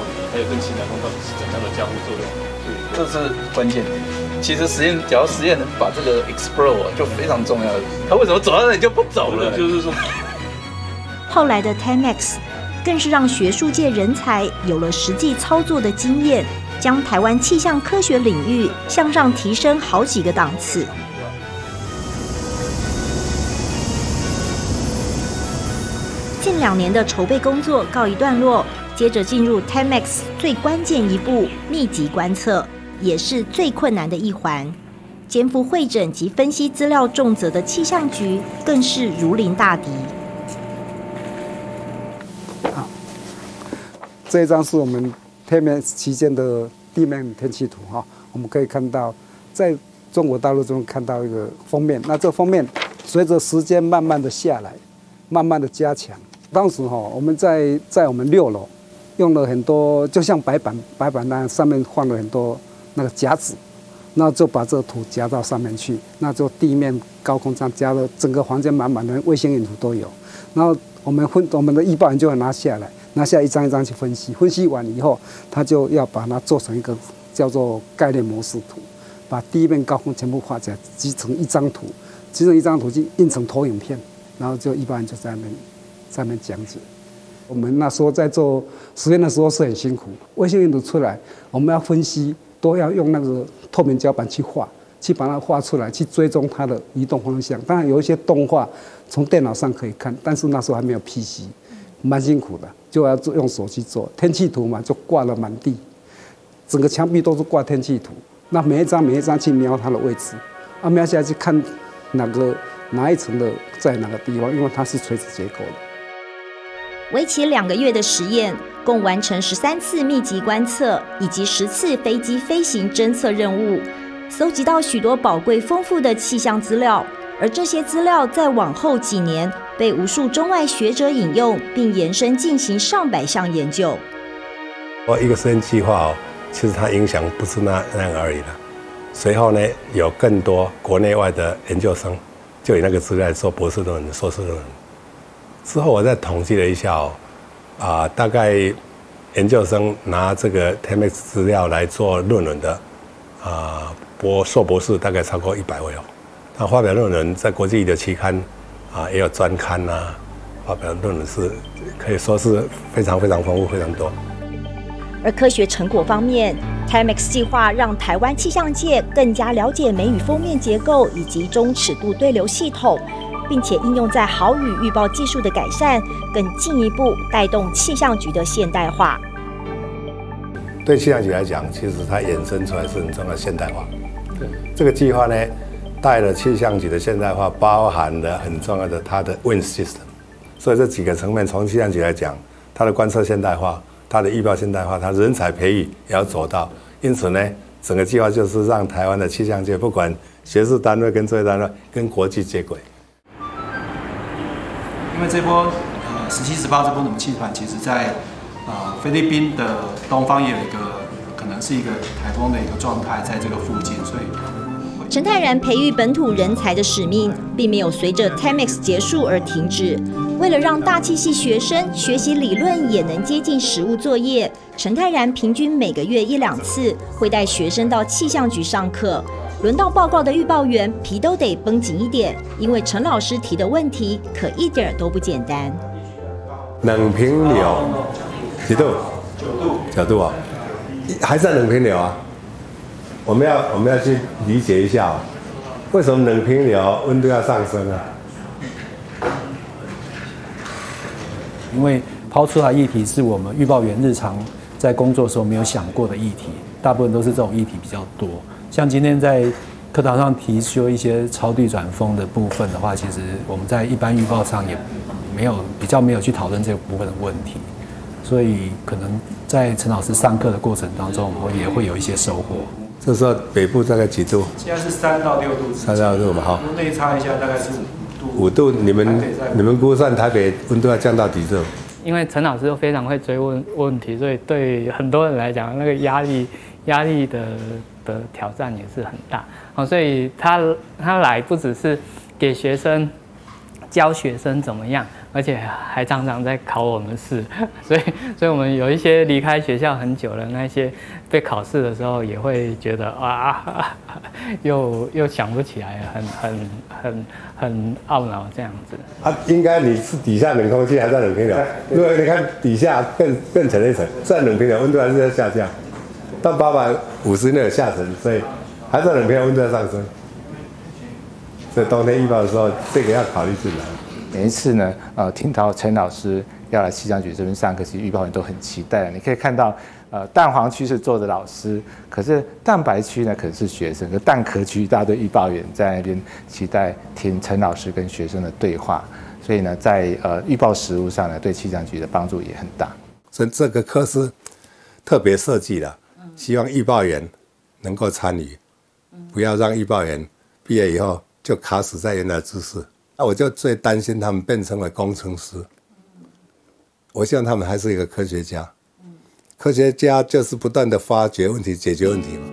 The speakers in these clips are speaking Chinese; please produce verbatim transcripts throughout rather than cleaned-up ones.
还有跟氢弹弓到底是怎样的交互作用？ 这是关键。其实实验，只要实验能把这个 explore 就非常重要。他为什么走到那里就不走了？ 就是说， 后来的 T E M E X 更是让学术界人才有了实际操作的经验，将台湾气象科学领域向上提升好几个档次。近两年的筹备工作告一段落，接着进入 T E M E X 最关键一步——密集观测，也是最困难的一环。肩负会诊及分析资料重责的气象局更是如临大敌。 好，这一张是我们 T E M E X 期间的地面天气图哈，我们可以看到，在中国大陆中看到一个封面，那这封面随着时间慢慢的下来，慢慢的加强。当时哈，我们在在我们六楼用了很多，就像白板白板那样，上面放了很多那个夹子，那就把这个图夹到上面去，那就地面高空上夹了整个房间满满的卫星云图都有。然后我们分我们的预报员就会拿下来，拿下来一张一张去分析，分析完以后，他就要把它做成一个叫做概念模式图，把地面高空全部画起来，集成一张图，集成一张图就印成投影片，然后就一般人就在那边在那边讲解。我们那时候在做实验的时候是很辛苦，卫星云图出来，我们要分析，都要用那个透明胶板去画，去把它画出来，去追踪它的移动方向。当然有一些动画从电脑上可以看，但是那时候还没有 P C， 蛮辛苦的，就要用手去做。天气图嘛，就挂了满地，整个墙壁都是挂天气图。那每一张每一张去瞄它的位置，啊，瞄下来去看哪个哪一层的在哪个地方，因为它是垂直结构的。 为期两个月的实验，共完成十三次密集观测以及十次飞机飞行侦测任务，搜集到许多宝贵丰富的气象资料。而这些资料在往后几年被无数中外学者引用，并延伸进行上百项研究。 我一个实验计划哦，其实它影响不是那那样而已了。随后呢，有更多国内外的研究生就以那个资料做博士论文、硕士论文。之后我再统计了一下哦，啊、呃，大概研究生拿这个 T E M E X 资料来做论文的，啊、呃，博硕博士大概超过一百位哦。那发表论文在国际的期刊啊、呃，也有专刊呐、啊，发表论文是可以说是非常非常丰富，非常多。 而科学成果方面 ，T E M E X 计划让台湾气象界更加了解梅雨锋面结构以及中尺度对流系统。并且应用在豪雨预报技术的改善，更进一步带动气象局的现代化。 对气象局来讲，其实它衍生出来是很重要的现代化。对，这个计划呢，带了气象局的现代化，包含了很重要的它的 wind system。所以这几个层面，从气象局来讲，它的观测现代化，它的预报现代化，它人才培育也要做到。因此呢，整个计划就是让台湾的气象界，不管学术单位跟作业单位，跟国际接轨。 因为这波呃十七十八这波冷气团，其实在呃菲律宾的东方也有一个可能是一个台风的一个状态，在这个附近，所以陈泰然培育本土人才的使命，并没有随着 T E M E X 结束而停止。为了让大气系学生学习理论也能接近实务作业，陈泰然平均每个月一两次会带学生到气象局上课。轮到报告的预报员皮都得绷紧一点，因为陈老师提的问题可一点都不简单。 冷平流几度？九度。九度啊，还在冷平流啊。我们要我们要去理解一下、哦，为什么冷平流温度要上升啊？ 因为抛出来议题是我们预报员日常在工作的时候没有想过的议题，大部分都是这种议题比较多。像今天在课堂上提出一些超地转风的部分的话，其实我们在一般预报上也没有比较没有去讨论这个部分的问题，所以可能在陈老师上课的过程当中，我们也会有一些收获。 这时候北部大概几度？ 现在是三到六度， 三到六度嘛，哈。 内差一下大概是五度。 五度，你们你们估算台北温度要降到几度？ 因为陈老师又非常会追问问题，所以对很多人来讲，那个压力压力的。的挑战也是很大，好，所以他他来不只是给学生教学生怎么样， 而且还常常在考我们试，所以所以我们有一些离开学校很久了，那些被考试的时候也会觉得啊，又又想不起来，很很很很懊恼这样子。 啊，应该你是底下冷空气还在冷平流，如果你看底下更更沉一层，在冷平流温度还是在下降，到八百五十内有下沉，所以还在冷平流温度在上升。所以冬天预报的时候，这个要考虑进来。 每一次呢，呃，听到陈老师要来气象局这边上课，其实预报员都很期待。你可以看到，呃，蛋黄区是坐着老师，可是蛋白区呢可能是学生，可蛋壳区一大堆预报员在那边期待听陈老师跟学生的对话。所以呢，在呃预报实务上呢，对气象局的帮助也很大。 所以这个课是特别设计的，希望预报员能够参与，不要让预报员毕业以后就卡死在原来知识。那我就最担心他们变成了工程师。我希望他们还是一个科学家。科学家就是不断的发掘问题、解决问题嘛。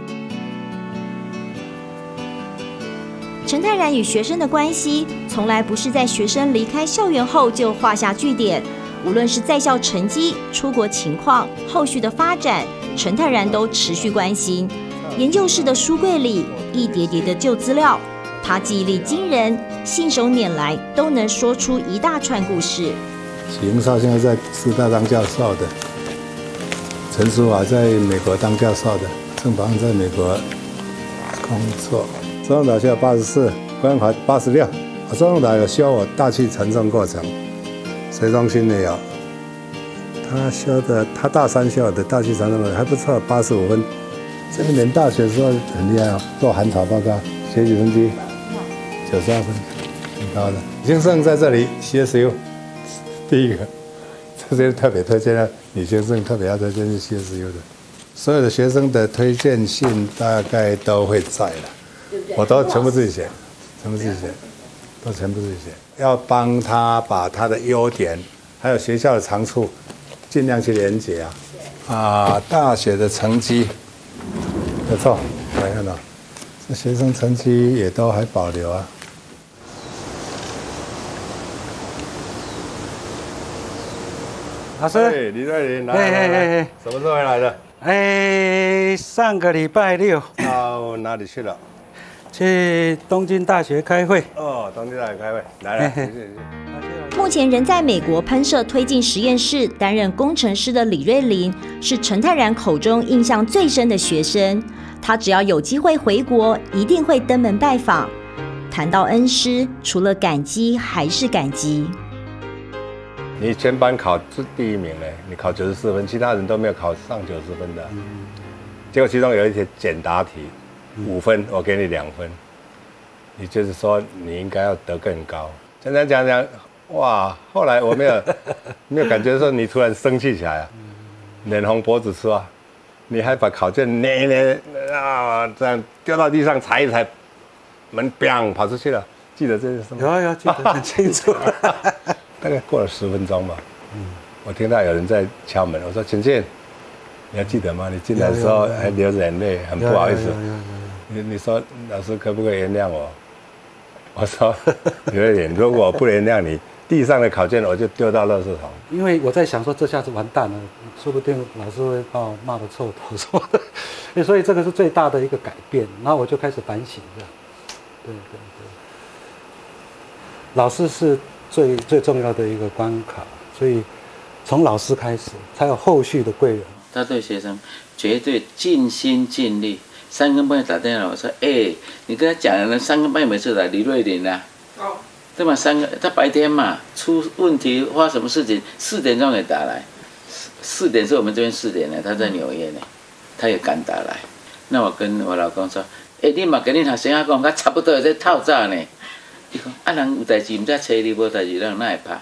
陈泰然与学生的关系，从来不是在学生离开校园后就画下句点。无论是在校成绩、出国情况、后续的发展，陈泰然都持续关心。研究室的书柜里一叠叠的旧资料。他记忆力惊人，信手拈来都能说出一大串故事。 许英少现在在师大当教授的，陈淑华在美国当教授的，郑宝安在美国工作。中央大学八十四，关永华八十六。中央大有修我大气传送过程，水中心也有。他修的，他大三修的大气传送过程还不错，八十五分。这个年大学的时候很厉害哦，做寒潮报告，学习成绩。九十二分，很高的。李先生在这里 C S U， 第一个，这些特别推荐的李先生特别要推荐是 C S U 的，所有的学生的推荐信大概都会在了，对不对？我都全部自己写，全部自己写，都全部自己写，要帮他把他的优点还有学校的长处尽量去连结啊。啊，大学的成绩不错，来看到，这学生成绩也都还保留啊。 老师， hey, 李瑞麟，来来来，来来什么时候回来的？ 哎，上个礼拜六。 到哪里去了？ 去东京大学开会。 哦，东京大学开会，来了，谢谢谢谢。 目前人在美国喷射推进实验室担任工程师的李瑞麟，是陈泰然口中印象最深的学生。他只要有机会回国，一定会登门拜访。谈到恩师，除了感激还是感激。 你全班考是第一名嘞，你考九十四分，其他人都没有考上九十分的。嗯、结果其中有一题简答题，五分，我给你两分。你就是说你应该要得更高。讲讲讲讲，哇！后来我没有没有感觉说你突然生气起来啊，脸红脖子粗啊，你还把考卷捏一捏啊，这样丢到地上踩一踩，门 biang 跑出去了。记得这件事吗？ 有有，记得很清楚。 大概过了十分钟吧，嗯，我听到有人在敲门，我说请进，你还记得吗？你进来的时候还流着眼泪，很不好意思。你你说老师可不可以原谅我？我说有一点，如果我不原谅你，地上的考卷我就丢到垃圾桶。 因为我在想说这下子完蛋了，说不定老师会把我骂得臭头什么的，所以这个是最大的一个改变。然后我就开始反省这样，对对对，老师是最最重要的一个关卡，所以从老师开始，才有后续的贵人。 他对学生绝对尽心尽力。三更半夜打电话，我说：“哎、欸，你跟他讲了，三更半夜每次来李瑞麟啊，哦，对吧？三个他白天嘛，出问题发什么事情，四点钟也打来，四点是我们这边四点呢，他在纽约呢，他也敢打来。那我跟我老公说：，哎、欸，你嘛跟你学生仔讲，他差不多也在透早呢。伊讲啊，人有代志，唔知找你，无代志，人哪会拍？”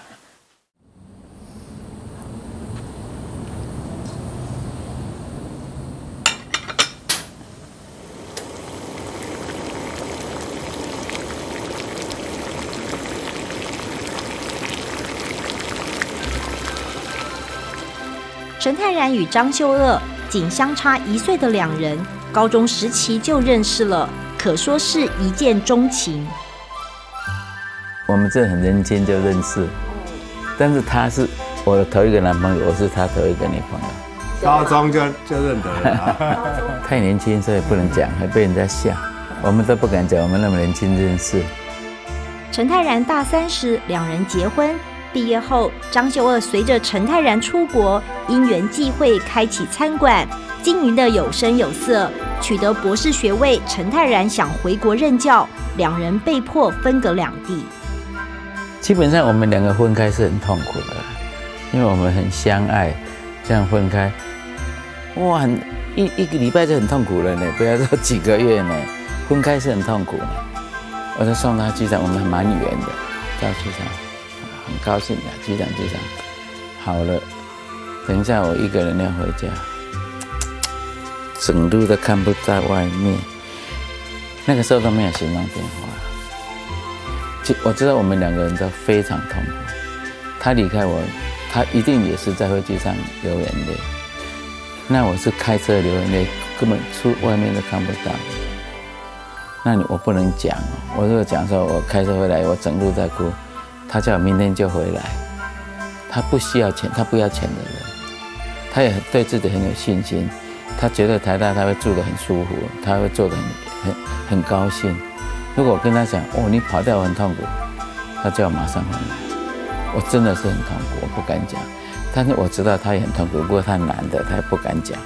陈泰然与张秀娥仅相差一岁的两人，高中时期就认识了，可说是一见钟情。 我们这很年轻就认识， 但是他是我的头一个男朋友，我是他头一个女朋友。 高中就就认得了。 太年轻，所以不能讲，还被人家笑。我们都不敢讲，我们那么年轻认识。 陈泰然大三时，两人结婚。毕业后，张秀二随着陈泰然出国，因缘际会开启餐馆，经营的有声有色。取得博士学位，陈泰然想回国任教，两人被迫分隔两地。 基本上我们两个分开是很痛苦的，因为我们很相爱，这样分开，哇，很一一个礼拜就很痛苦了呢，不要说几个月呢，分开是很痛苦呢。我就送他机场，我们还蛮远的，到机场很高兴的，机场机场好了，等一下我一个人要回家，整路都看不到外面，那个时候都没有行动电话。我知道我们两个人都非常痛苦。他离开我，他一定也是在飞机上流眼泪。那我是开车流眼泪，根本出外面都看不到。那你我不能讲哦，我如果讲说我开车回来，我整路在哭，他叫我明天就回来。他不需要钱，他不要钱的人，他也对自己很有信心。他觉得台大他会住得很舒服，他会做得很很很高兴。如果我跟他讲，哦，你跑掉我很痛苦，他就要马上回来。我真的是很痛苦，我不敢讲。但是我知道他也很痛苦，不过他难的，他也不敢讲。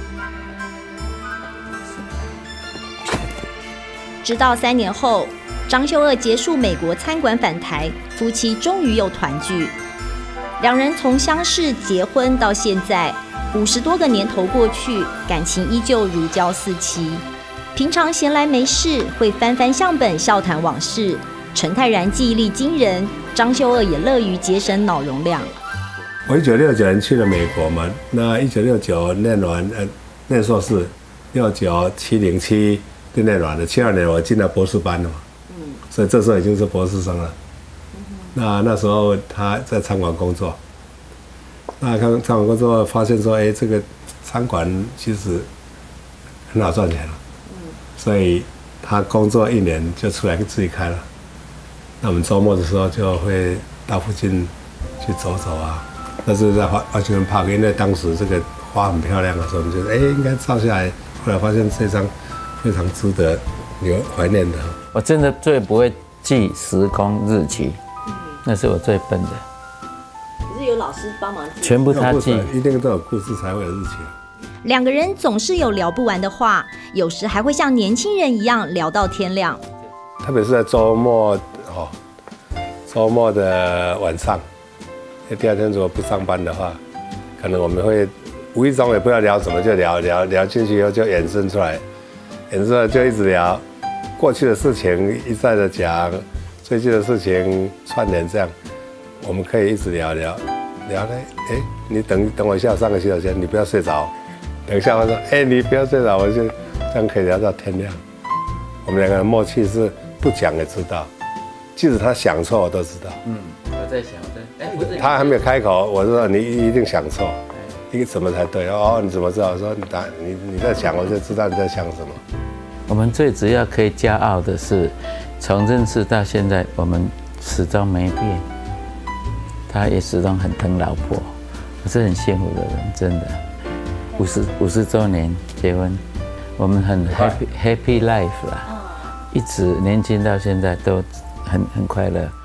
直到三年后，张秀二结束美国餐馆返台，夫妻终于又团聚。两人从相识、结婚到现在，五十多个年头过去，感情依旧如胶似漆。平常闲来没事，会翻翻相本，笑谈往事。陈泰然记忆力惊人，张秀二也乐于节省脑容量。 我一九六九年去了美国嘛，那一九六九念完呃念硕士，六九七零七就念完了，七二年我进了博士班了嘛，嗯，所以这时候已经是博士生了。嗯、那那时候他在餐馆工作，那看餐馆工作发现说，哎，这个餐馆其实很好赚钱了。所以他工作一年就出来自己开了。那我们周末的时候就会到附近去走走啊。那是在华华盛顿 Park， 因为当时这个花很漂亮的时候，我们觉得哎应该照下来。后来发现这张非常值得留怀念的。 我真的最不会记时空日期，那是我最笨的。 可是有老师帮忙记， 全部他记， 一定都有故事才会有日期。 两个人总是有聊不完的话，有时还会像年轻人一样聊到天亮。 特别是在周末哦，周末的晚上，第二天如果不上班的话，可能我们会无意中也不知道聊什么就聊聊聊进去以后就衍生出来，衍生出来就一直聊过去的事情，一再的讲最近的事情串联，这样我们可以一直聊聊聊呢。哎，你等等我一下，上个洗手间，你不要睡着。等一下，我说，哎、欸，你不要睡着，我就这样可以聊到天亮。我们两个人默契是不讲也知道，即使他想错，我都知道。嗯， 我在想，我在，哎、欸，不是， 他还没有开口，我说你一定想错，一个怎么才对？哦，你怎么知道？我说你打你你在想，我就知道你在想什么。 我们最主要可以骄傲的是，从认识到现在，我们始终没变。他也始终很疼老婆，我是很幸福的人，真的。五十五十周年结婚，我们很 happy happy life 啦，一直年轻到现在都很很快乐。